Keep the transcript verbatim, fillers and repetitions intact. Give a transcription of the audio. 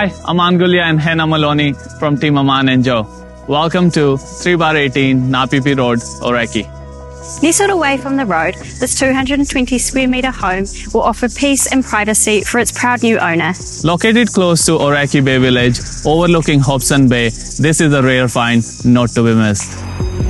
Hi, Aman and Hena Maloney from Team Aman and Joe. Welcome to three by eighteen Ngapipi Road, Orakei. Nestled away from the road, this two hundred twenty square metre home will offer peace and privacy for its proud new owner. Located close to Orakei Bay Village, overlooking Hobson Bay, this is a rare find not to be missed.